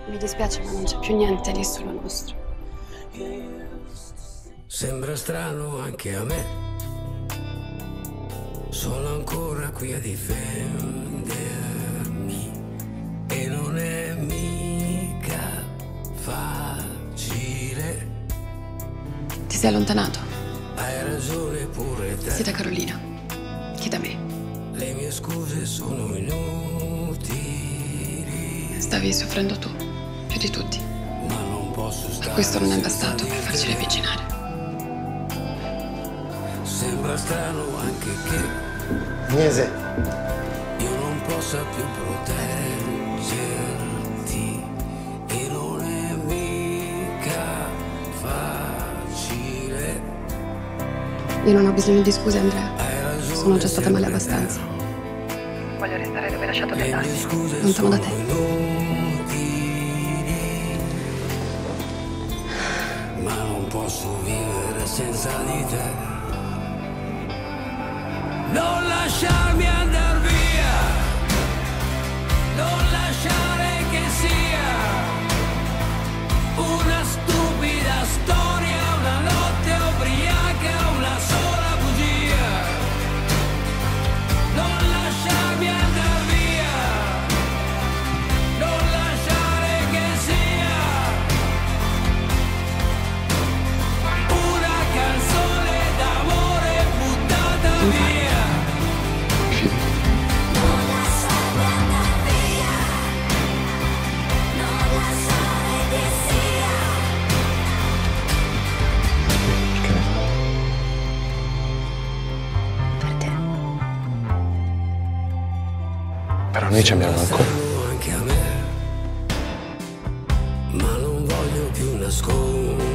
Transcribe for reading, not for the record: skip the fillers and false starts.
Mi dispiace, ma non c'è più niente lì sulla nostra. Sembra strano anche a me. Sono ancora qui a difendermi e non è mica facile. Ti sei allontanato? Hai ragione pure te. Sia da Carolina che da me. Le mie scuse sono inutili. Stavi soffrendo tu, più di tutti. Ma non posso stare. Ma questo non è bastato per farci riavvicinare. Sembra strano anche che Agnese, io non possa più proteggerti e non è mica facile. Io non ho bisogno di scuse, Andrea. Hai ragione, Sono già stata male sempre abbastanza. te. Voglio restare dove hai lasciato Le te mie tardi, scuse lontano da sono te. inutili, ma non posso vivere senza di te. Non lasciarmi andar via, non lasciare che sia una stupida storia, una notte ubriaca, una sola bugia. Non lasciarmi andar via, non lasciare che sia una canzone d'amore buttata via. Per te. però noi ci abbiamo ancora. Anche a me, ma non voglio più nascondere